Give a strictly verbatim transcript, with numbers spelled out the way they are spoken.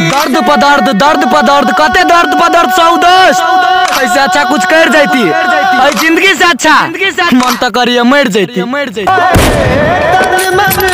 दर्द पर दर्द दर्द पर दर्द कते दर्द पर दर्द सौदस ऐसे अच्छा कुछ कर जाती जिंदगी से अच्छा मन तो करिए मर जाती मर जाती।